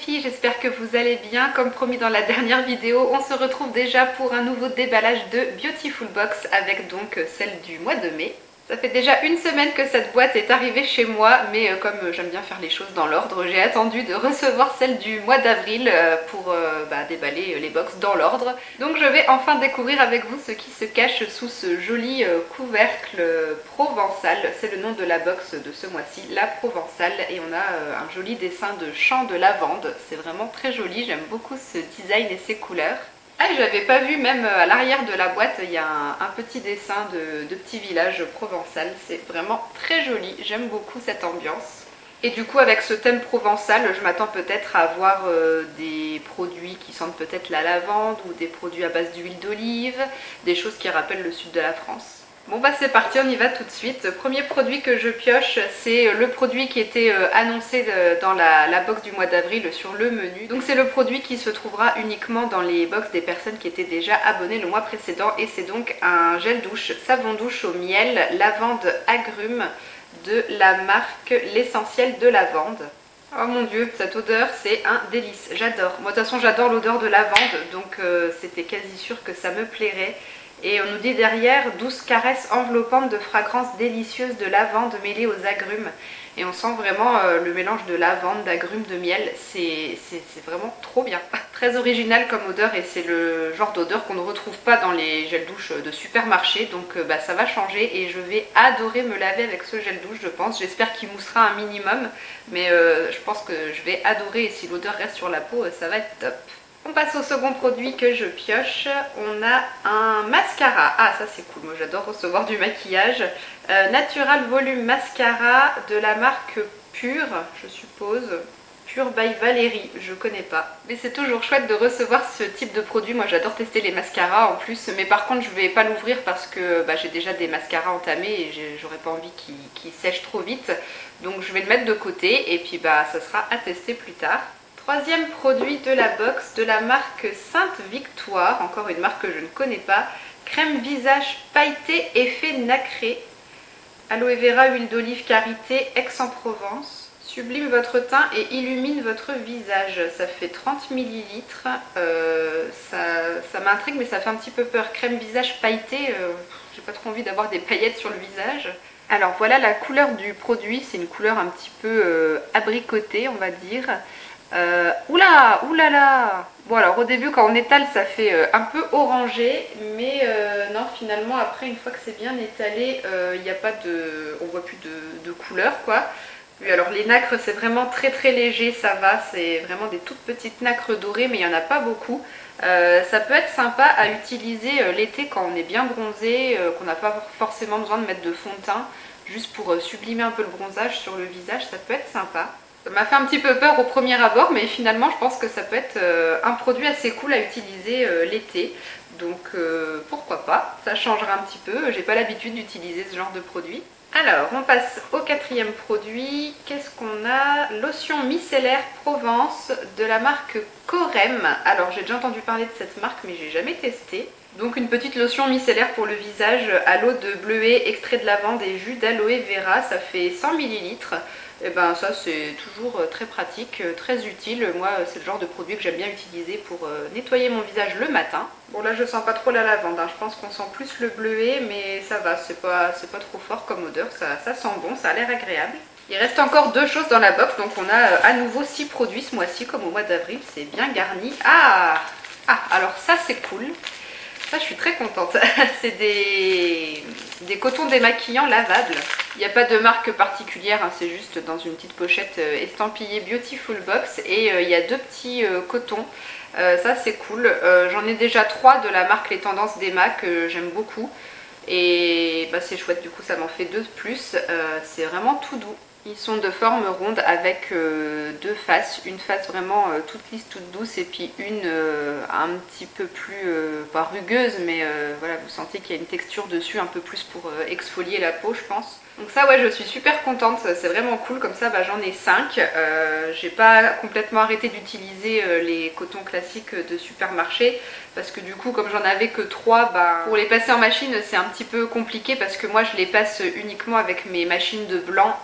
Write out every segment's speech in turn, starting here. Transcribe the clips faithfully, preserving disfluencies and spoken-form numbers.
filles, j'espère que vous allez bien. Comme promis dans la dernière vidéo, on se retrouve déjà pour un nouveau déballage de Beautiful Box avec donc celle du mois de mai. Ça fait déjà une semaine que cette boîte est arrivée chez moi, mais comme j'aime bien faire les choses dans l'ordre, j'ai attendu de recevoir celle du mois d'avril pour bah, déballer les box dans l'ordre. Donc je vais enfin découvrir avec vous ce qui se cache sous ce joli couvercle provençal. C'est le nom de la box de ce mois-ci, la Provençale, et on a un joli dessin de champ de lavande. C'est vraiment très joli, j'aime beaucoup ce design et ces couleurs. Ah, j'avais pas vu, même à l'arrière de la boîte, il y a un, un petit dessin de, de petit village provençal. C'est vraiment très joli, j'aime beaucoup cette ambiance. Et du coup, avec ce thème provençal, je m'attends peut-être à avoir euh, des produits qui sentent peut-être la lavande ou des produits à base d'huile d'olive, des choses qui rappellent le sud de la France. Bon bah c'est parti, on y va tout de suite. Premier produit que je pioche, c'est le produit qui était annoncé dans la, la box du mois d'avril sur le menu. Donc c'est le produit qui se trouvera uniquement dans les box des personnes qui étaient déjà abonnées le mois précédent. Et c'est donc un gel douche, savon douche au miel, lavande agrumes de la marque L'Essentiel de Lavande. Oh mon dieu, cette odeur c'est un délice, j'adore. Moi de toute façon j'adore l'odeur de lavande, donc euh, c'était quasi sûr que ça me plairait. Et on nous dit derrière, douce caresse enveloppante de fragrances délicieuses de lavande mêlée aux agrumes. Et on sent vraiment euh, le mélange de lavande, d'agrumes, de miel. C'est vraiment trop bien. Très original comme odeur et c'est le genre d'odeur qu'on ne retrouve pas dans les gels douche de supermarché. Donc euh, bah, ça va changer et je vais adorer me laver avec ce gel douche, je pense. J'espère qu'il moussera un minimum. Mais euh, je pense que je vais adorer et si l'odeur reste sur la peau, ça va être top. On passe au second produit que je pioche. On a un mascara. Ah ça c'est cool, moi j'adore recevoir du maquillage. Euh, Natural Volume Mascara de la marque Pure, je suppose. Pure by Valérie, je connais pas. Mais c'est toujours chouette de recevoir ce type de produit. Moi j'adore tester les mascaras en plus. Mais par contre je vais pas l'ouvrir parce que bah, j'ai déjà des mascaras entamés et j'aurais pas envie qu'ils qu'ils sèchent trop vite. Donc je vais le mettre de côté et puis bah ça sera à tester plus tard. Troisième produit de la box de la marque Sainte Victoire, encore une marque que je ne connais pas. Crème visage pailleté effet nacré. Aloe vera, huile d'olive karité, Aix-en-Provence. Sublime votre teint et illumine votre visage. Ça fait trente millilitres. Euh, ça ça m'intrigue mais ça fait un petit peu peur. Crème visage pailleté, euh, j'ai pas trop envie d'avoir des paillettes sur le visage. Alors voilà la couleur du produit. C'est une couleur un petit peu euh, abricotée on va dire. Euh, oula, oulala. Bon alors au début quand on étale ça fait euh, un peu orangé, mais euh, non finalement après une fois que c'est bien étalé, il euh, n'y a pas de, on voit plus de, de couleur quoi. Oui, alors les nacres c'est vraiment très très léger, ça va, c'est vraiment des toutes petites nacres dorées mais il n'y en a pas beaucoup. Euh, ça peut être sympa à utiliser euh, l'été quand on est bien bronzé, euh, qu'on n'a pas forcément besoin de mettre de fond de teint, juste pour euh, sublimer un peu le bronzage sur le visage, ça peut être sympa. Ça m'a fait un petit peu peur au premier abord, mais finalement je pense que ça peut être euh, un produit assez cool à utiliser euh, l'été. Donc euh, pourquoi pas, ça changera un petit peu, j'ai pas l'habitude d'utiliser ce genre de produit. Alors on passe au quatrième produit, qu'est-ce qu'on a? Lotion micellaire Provence de la marque Corem. Alors j'ai déjà entendu parler de cette marque mais j'ai jamais testé. Donc une petite lotion micellaire pour le visage à l'eau de bleuet, extrait de lavande et jus d'aloe vera, ça fait cent millilitres. Et ben ça c'est toujours très pratique, très utile. Moi c'est le genre de produit que j'aime bien utiliser pour nettoyer mon visage le matin. Bon là je sens pas trop la lavande, hein. Je pense qu'on sent plus le bleuet mais ça va, c'est pas, c'est pas trop fort comme odeur, ça, ça sent bon, ça a l'air agréable. Il reste encore deux choses dans la box, donc on a à nouveau six produits ce mois-ci comme au mois d'avril, c'est bien garni. Ah, ah alors ça c'est cool. Ça, je suis très contente. C'est des, des cotons démaquillants lavables. Il n'y a pas de marque particulière, hein, c'est juste dans une petite pochette euh, estampillée Beautiful Box. Et euh, il y a deux petits euh, cotons. Euh, ça, c'est cool. Euh, J'en ai déjà trois de la marque Les Tendances d'Emma que j'aime beaucoup. Et bah, c'est chouette, du coup, ça m'en fait deux de plus. Euh, c'est vraiment tout doux. Ils sont de forme ronde avec euh, deux faces, une face vraiment euh, toute lisse, toute douce et puis une euh, un petit peu plus, euh, pas rugueuse mais euh, voilà, vous sentez qu'il y a une texture dessus un peu plus pour euh, exfolier la peau je pense. Donc ça ouais je suis super contente, c'est vraiment cool, comme ça bah, j'en ai cinq. Euh, j'ai pas complètement arrêté d'utiliser euh, les cotons classiques de supermarché parce que du coup comme j'en avais que trois, bah, pour les passer en machine c'est un petit peu compliqué parce que moi je les passe uniquement avec mes machines de blanc à quarante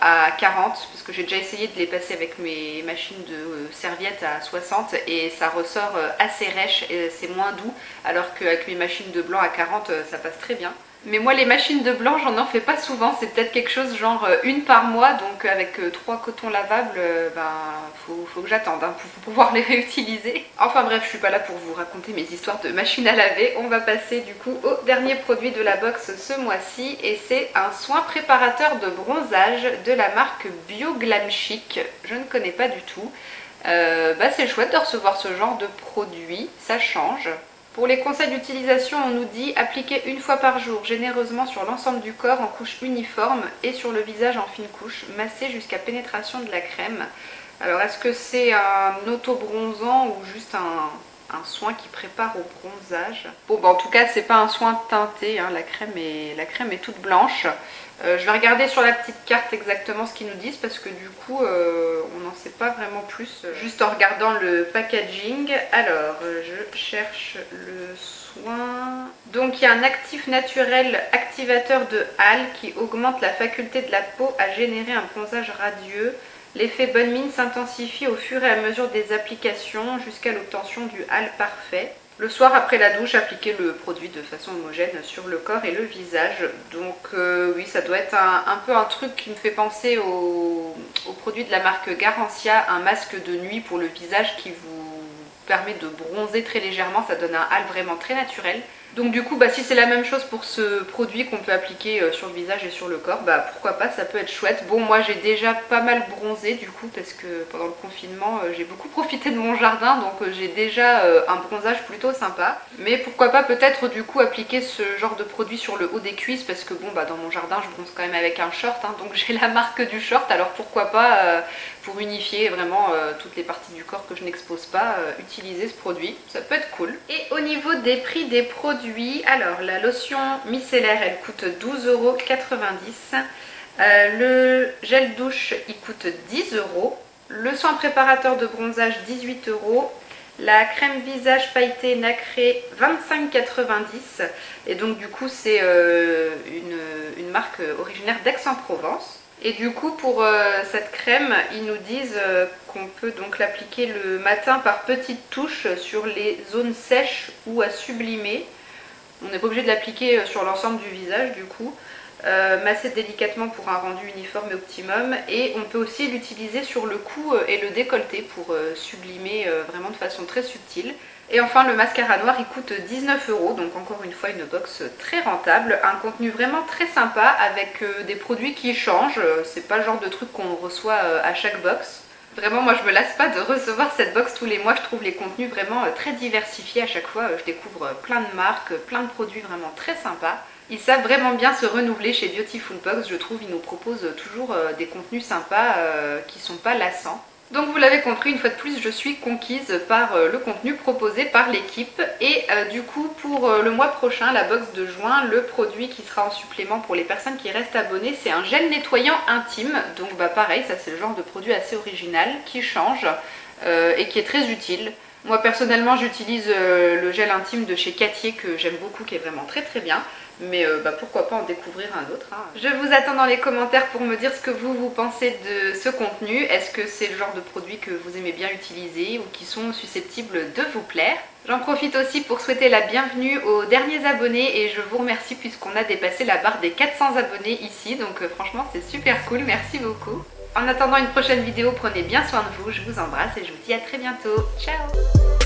quarante parce que j'ai déjà essayé de les passer avec mes machines de euh, serviettes à soixante et ça ressort euh, assez rêche et c'est moins doux, alors qu'avec mes machines de blanc à quarante euh, ça passe très bien. Mais moi les machines de blanc j'en en fais pas souvent, c'est peut-être quelque chose genre euh, une par mois, donc avec euh, trois cotons lavables, euh, ben faut, faut que j'attende hein, pour, pour pouvoir les réutiliser. Enfin bref, je suis pas là pour vous raconter mes histoires de machine à laver, on va passer du coup au dernier produit de la box ce mois-ci et c'est un soin préparateur de bronzage de la marque Bio Glam Chic, je ne connais pas du tout. Euh, bah c'est chouette de recevoir ce genre de produit, ça change. Pour les conseils d'utilisation, on nous dit appliquer une fois par jour, généreusement sur l'ensemble du corps en couche uniforme et sur le visage en fine couche, masser jusqu'à pénétration de la crème. Alors est-ce que c'est un auto-bronzant ou juste un, un soin qui prépare au bronzage? Bon bah en tout cas c'est pas un soin teinté, hein, la, crème est, la crème est toute blanche. Euh, je vais regarder sur la petite carte exactement ce qu'ils nous disent parce que du coup euh, on n'en sait pas vraiment plus euh, juste en regardant le packaging. Alors euh, je cherche le soin. Donc il y a un actif naturel activateur de halo qui augmente la faculté de la peau à générer un bronzage radieux. L'effet bonne mine s'intensifie au fur et à mesure des applications jusqu'à l'obtention du halo parfait. Le soir après la douche, appliquer le produit de façon homogène sur le corps et le visage. Donc euh, oui, ça doit être un, un peu un truc qui me fait penser au, au produit de la marque Garancia, un masque de nuit pour le visage qui vous permet de bronzer très légèrement, ça donne un halo vraiment très naturel. Donc du coup, bah, si c'est la même chose pour ce produit qu'on peut appliquer sur le visage et sur le corps, bah pourquoi pas, ça peut être chouette. Bon, moi j'ai déjà pas mal bronzé du coup parce que pendant le confinement euh, j'ai beaucoup profité de mon jardin, donc euh, j'ai déjà euh, un bronzage plutôt sympa. Mais pourquoi pas peut-être du coup appliquer ce genre de produit sur le haut des cuisses parce que bon bah dans mon jardin je bronze quand même avec un short, hein, donc j'ai la marque du short, alors pourquoi pas euh, pour unifier vraiment euh, toutes les parties du corps que je n'expose pas, euh, utiliser ce produit, ça peut être cool. Et au niveau des prix des produits, alors la lotion micellaire elle coûte douze euros quatre-vingt-dix, euh, le gel douche il coûte dix euros, le soin préparateur de bronzage dix-huit euros, la crème visage pailletée nacrée vingt-cinq euros quatre-vingt-dix et donc du coup c'est euh, une, une marque originaire d'Aix-en-Provence. Et du coup pour euh, cette crème ils nous disent euh, qu'on peut donc l'appliquer le matin par petites touches sur les zones sèches ou à sublimer. On n'est pas obligé de l'appliquer sur l'ensemble du visage du coup. Euh, masser délicatement pour un rendu uniforme et optimum. Et on peut aussi l'utiliser sur le cou et le décolleté pour euh, sublimer euh, vraiment de façon très subtile. Et enfin le mascara noir il coûte dix-neuf euros, donc encore une fois une box très rentable. Un contenu vraiment très sympa avec euh, des produits qui changent. C'est pas le genre de truc qu'on reçoit euh, à chaque box. Vraiment moi je me lasse pas de recevoir cette box tous les mois, je trouve les contenus vraiment euh, très diversifiés à chaque fois. Euh, je découvre euh, plein de marques, plein de produits vraiment très sympas. Ils savent vraiment bien se renouveler chez Beautiful Box, je trouve. Ils nous proposent toujours euh, des contenus sympas euh, qui sont pas lassants. Donc vous l'avez compris, une fois de plus, je suis conquise par euh, le contenu proposé par l'équipe. Et euh, du coup, pour euh, le mois prochain, la box de juin, le produit qui sera en supplément pour les personnes qui restent abonnées, c'est un gel nettoyant intime. Donc bah pareil, ça c'est le genre de produit assez original, qui change euh, et qui est très utile. Moi personnellement, j'utilise euh, le gel intime de chez Cattier que j'aime beaucoup, qui est vraiment très très bien. Mais euh, bah, pourquoi pas en découvrir un autre, hein. Je vous attends dans les commentaires pour me dire ce que vous, vous pensez de ce contenu. Est-ce que c'est le genre de produit que vous aimez bien utiliser ou qui sont susceptibles de vous plaire? J'en profite aussi pour souhaiter la bienvenue aux derniers abonnés et je vous remercie puisqu'on a dépassé la barre des quatre cents abonnés ici. Donc euh, franchement c'est super cool, merci beaucoup. En attendant une prochaine vidéo, prenez bien soin de vous, je vous embrasse et je vous dis à très bientôt. Ciao!